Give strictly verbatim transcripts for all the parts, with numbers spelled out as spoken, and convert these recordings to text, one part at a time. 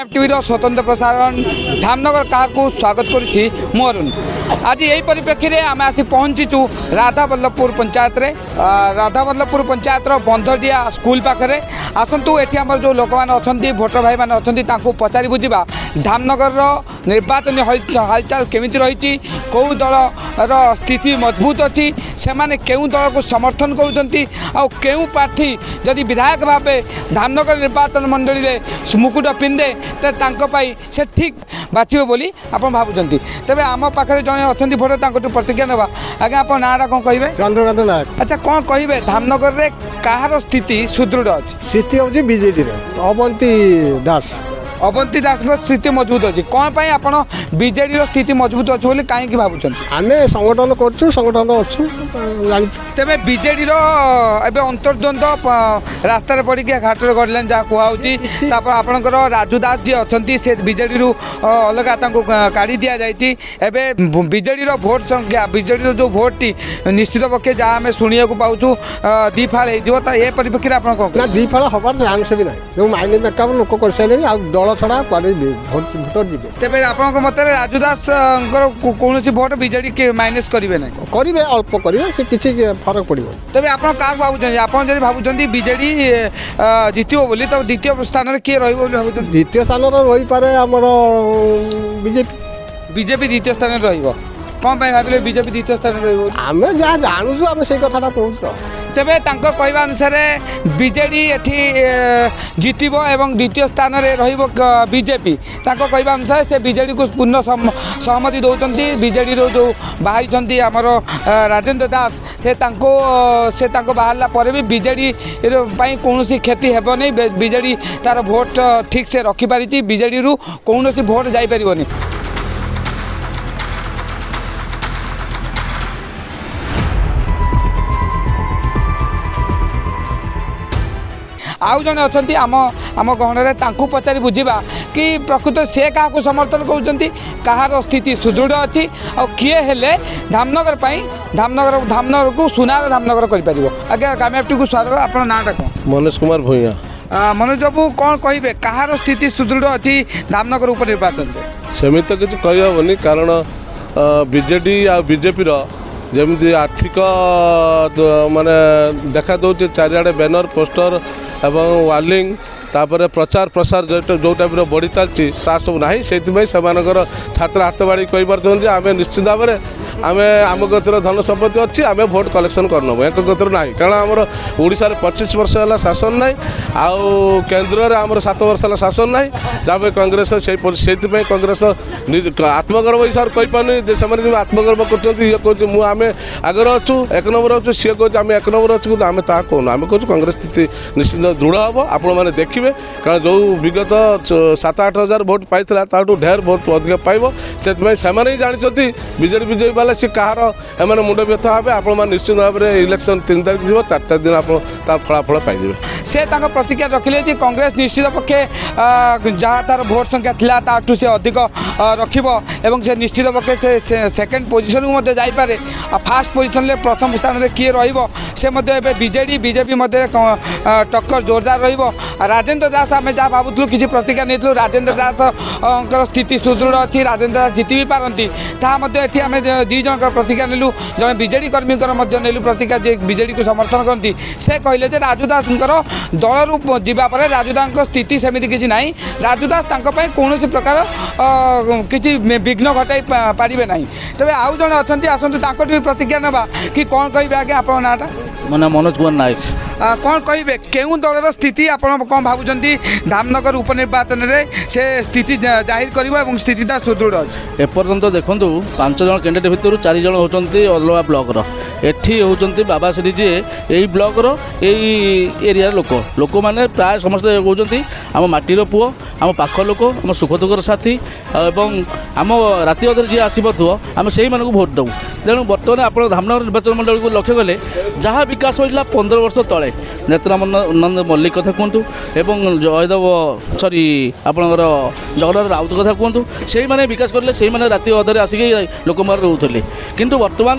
F TV स्वतंत्र प्रसारण धामनगर क्या स्वागत करुच्ची मु अरुण। आज यही परिप्रेक्षी में आम आसी पहुँचीचु राधावल्लभपुर पंचायत रे राधावल्लभपुर पंचायत बंधडिया स्कूल पाखे आसतु ये आम जो लोक मैंने भोटर भाई मैंने अच्छा पचारि बुझा धामनगर निर्वाचन हालचाल केमिति रही कौ दल स्थिति मजबूत अच्छी से क्यों दल को समर्थन करूँ प्रार्थी जदि विधायक भाव धामनगर निर्वाचन मंडली में मुकुट पिंधे तो से ठीक बाछे बोली आप भावुं तेज आम पाखे जड़े अच्छा भोटर प्रतिज्ञा ना आज्ञा आप नाटा कौन कहे चंद्रकांत नायक। अच्छा कौन कहे धामनगर में कहार स्थिति सुदृढ़ अच्छी स्थिति हूँ बीजेडी अवंती दास अवंती दास स्थिति मजबूत अच्छी कौन पाई आपड़ बीजेडी स्थिति मजबूत अच्छे बोली कहीं भावुं आम संगठन कर संगठन अच्छु तेरे बीजेडी अंतर्द्वंद रास्तार पड़ी घाटे गड़े जहाँ कहूँ आपणकर राजू दास जी अच्छा से बीजेडी अलग काढ़ी दि जाए बीजेडी भोट संख्या बीजेडी जो भोट टी निश्चित पक्षे जहाँ आम शुणा पाऊँ दी फाड़ हो परिप्रेक्षी में आप ना दी फाड़ हबार चांस भी ना जो माइंड मेकअप लोक कर सारे दल छड़ा भोटर जी तेरे आप मत राजू दास कौन भोट बीजेडी माइनस करेंगे ना करेंगे अल्प करेंगे से किसी फरक पड़ो तेज आप भावुं आप भावुं बीजेडी जितब बोली तो द्वितीय स्थान में किए रही द्वितीय स्थान रही पारे आमर बीजेपी बीजेपी द्वितीय स्थान में रही कौन भाविले बीजेपी द्वितीय स्थान में आम जहाँ जानूँ आम से कथा कहूँ तेरे कहवा अनुसार बीजेडी एठी जितब एवं द्वितीय स्थान में बीजेपी कहवा अनुसार से बीजेडी को पूर्ण सहमति दौरान बीजेडी जो बाहरी आमर राजेंद्र दास से से बाहरला पर भी बीजेडी कौन क्षति हेब नहीं बीजेडी तार भोट ठीक से रखिपारी बीजेडी रु कौन भोट जापरनी आउ जड़े अच्छा आम आम गहन में पचारि बुझा कि प्रकृत से क्या समर्थन कर कहार स्थिति सुदृढ़ अच्छी आ किए हेले धामनगर धामनगर धामनगर को सुनार धामनगर कर आज्ञा गाम एफ टी को स्वागत आप नाटा कौन मनोज कुमार भूया मनोज बाबू कौन कहे कहार स्थिति सुदृढ़ अच्छी धामनगर उपनिर्वाचन सेमित तो किसी कहीहबनी कारण बीजेडी आ बीजेपी जमी आर्थिक माने देखा दौर चारिआडे बैनर पोस्टर एवं वार्लिंग तापर प्रचार प्रसार जो जो टाइप बढ़ी चलती सब ना से छात्र हाथ बाड़ी कहीपर आम निश्चित भाव में आम आम गतिर धन संपत्ति अच्छी आम भोट कलेक्शन करनबू एक गतिर ना कारण आमर ओडिशा रे पच्चीस वर्ष है शासन ना आउ केन्द्र में आमर सात वर्ष है शासन ना जहाँ कांग्रेस से कांग्रेस आत्मगर्व हिसाब से कहीपारे से आत्मगर्व कर मुझे आम आगर अच्छु एक नंबर अच्छु सी कह आम एक नंबर अच्छु आम ता कहूँ आम कहूँ कांग्रेस स्थिति निश्चित दृढ़ हम आपण मैंने देखिए कारण जो विगत सात आठ हजार भोट पाई ढेर भोट अधिक पाइब से जानते बीजेडी बीजेपी वाला सी कहार एम मुंड व्यथा हे आप निश्चित भाव में इलेक्शन तीन तारीख जी चार तारीख दिन आप फलाफल पाइबे से प्रतिज्ञा रखिले कि कांग्रेस निश्चित पक्षे जहाँ तार भोट संख्या थिला ताठू से अधिक रखिबो एवं से निश्चित पक्षे से सेकेंड पोजिशन को जापे फास्ट पोजिशन में प्रथम स्थान में किए रहिबो से बीजेडी बीजेपी मध्य टक्कर जोरदार रहिबो राजेंद्र दास आम जहाँ भावुलु कि प्रतिज्ञा नहीं राजेंद्र दास स्थिति सुदृढ़ अच्छी राजेंद्र दास जीति भी पारती आम दी जन प्रतिज्ञा नेलु जड़े बीजेडी कर्मी नेलु प्रतिज्ञा जे बीजेडी को समर्थन करती से कहले जे राजू दास दल रू जापर राजू दास स्थिति सेमती किसी ना राजू दास कौन प्रकार किसी विघ्न घटाई पारे ना तेज आउ जड़े अच्छा आसतु भी प्रतिज्ञा ना कि कौन कहे आगे आप नाटा मो ना मनोज कुमार नायक कौन कहे क्यों दलर स्थिति आप कौन भावुं धामनगर उपनिर्वाचन में से स्थिति जाहिर कर स्थिति सुदृढ़ अच्छे एपर्यंत देखूँ पांच जन कैंडिडेट भितर चार जन होती अलवा ब्लॉक एठी होती बाबा श्री जी यही ब्लॉक यही एरिया लोक लोक मैंने प्राय समस्त कहते आम माटीर पुओ आम पाख लोक आम सुख दुखर साथी एवं आम राति अधर जी आसो आम आम से भोट देवु तेणु बर्तमान आप धामनगर निर्वाचन मंडल को लक्ष्य कले जहाँ विकास होता पंद्रह वर्ष तले नेत्रानंद मल्लिक कथा कहतु एवं जयदेव सरी आपणकर जगन्नाथ राउत कथा कहतु से मैंने विकास कले से मैंने राति अधरे आसिक लोक रोते किंतु बर्तमान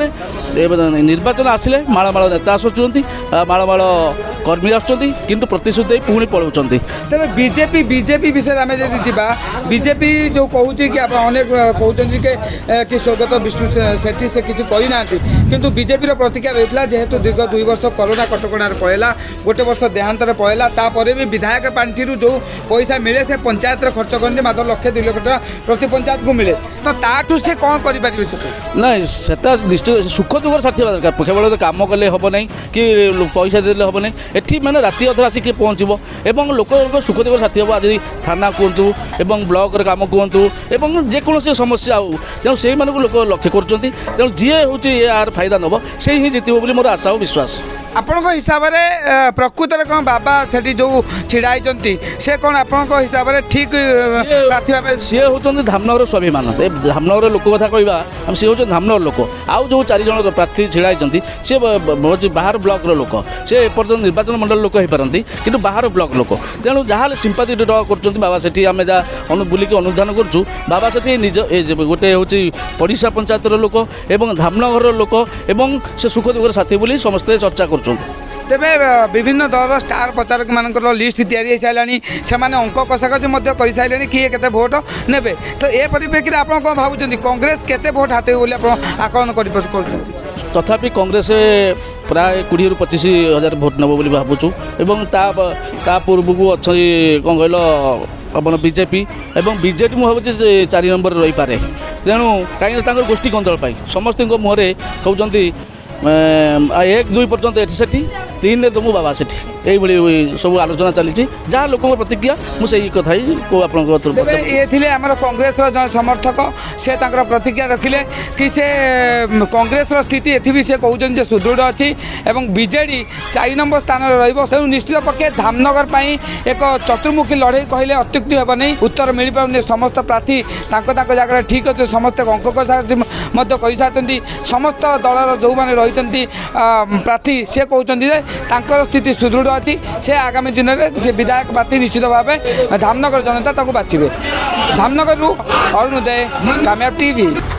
निर्वाचन आसिले माळमाळ नेता आसुच्च माळमाळ कर्मी आसुच्च किंतु प्रतिश्रुति दे पुणी पलाउंट तेरे बीजेपी बीजेपी विषय आम जब बीजेपी जो कहूँ कि आप अनेक कहते कि स्वर्गत विष्णु सेठी से किसी करना किंतु बीजेपी प्रतिक्रिया रही है जेहेतु दीर्घ दुई वर्ष कोरोना कटकणार पड़ेगा गोटे वर्ष देहांतर पड़ेगा तापर भी विधायक पांठी जो पैसा मिले से पंचायत खर्च करते मात्र लक्षे दुई लक्ष टाँह प्रति पंचायत को मिले तो ताठू से कौन कर नहीं से निश्चित सुख दुख साथी हवा दरकार केवल कम कले हम ना कि पैसा देते हम ना एटी मैंने राति अधर आसिक पहुँचब एवं लोक सुख दुख साथी हम आज थाना कहतु एवं ब्लॉक कम कहतु एवं जेकोसी समस्या हो तेणु से लोक लक्ष्य कर तेणु जी हूँ यार फायदा नब से ही जितब बोली मोर आशा और विश्वास आपण हिसाब से प्रकृत में कौन बाबा से जो छिड़ाई से कौन आप हिसाब से ठीक प्रार्थी भाव सी हूँ धामनगर स्वाभिमान धामनगर लोक कथा कहवा सी हूँ धामनगर लोक आउ जो चार जन प्रार्थी छिड़ाई सी बाहर ब्लॉक लोक से एपर्तन निर्वाचन मंडल लोक हो पारती कि बाहर ब्लॉक लोक तेणु जहाँ सिंपाथी ड्र कर बाबा सेठी आम जहाँ बुलिक अनुधान करूँ बाबा सेठी निज गोटे हूँ पड़िशा पंचायत लोक एवं धामनगर लोक एवं से सुख दुख साथी बोली समस्ते चर्चा कर तेरे विभिन्न दल स्टार प्रचारक मान लिस्ट तैयारी सारे से अंक कषाकषि कर सारे किए के भोट ने तो ये परिप्रेक्षी में आप कौन भावुं कांग्रेस केते भोट हाथ आकलन कर तथापि कांग्रेस प्राय कोड़े रु पचिश हजार भोट नब बोली भावुँ एवं ता पूर्व को अच्छी कौन कहल अपन बीजेपी एवं बीजेपी मुझे भावुँ चार नंबर रही पारे तेणु कहीं गोष्ठी कंदल समस्त मुहर कहते एक दुई पर्यंत एटी सेठी तीन तो मु बाबा सेठी यही सब आलोचना चली जहाँ लोक प्रतिक्रिया मुझे कथा ये थे आम कांग्रेस जो समर्थक से प्रतिक्रिया रखिले कि से कांग्रेस स्थिति ये भी से कहते सुदृढ़ अच्छी एवं बीजेडी चार नंबर स्थान रो निश्चित पक्षे धामनगर पर एक चतुर्मुखी लड़े कहले अत्युक्ति हे नहीं उत्तर मिल पारे समस्त प्रार्थी जगह ठीक अच्छे समस्त अंक कर सारी समस्त दलर जो मैंने रही प्रार्थी से कहते स्थिति सुदृढ़ अच्छी से आगामी दिन में से विधायक प्रार्थी निश्चित भाव धामनगर जनता बाछे धामनगर अरुण उदय कामयाब टीवी।